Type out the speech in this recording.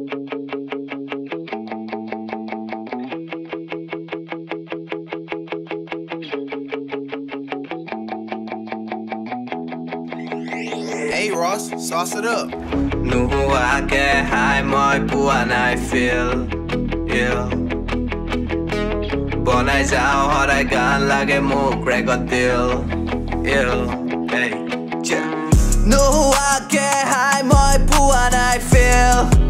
Hey Ross, sauce it up. নোহোৱাকে হাই মই পোৱা নাই feel ill বনাই যাওঁ সদায় গান লাগে মোক ৰেকৰ্ড দিল ill hey yeah নোহোৱাকে হাই মই পোৱা নাই feel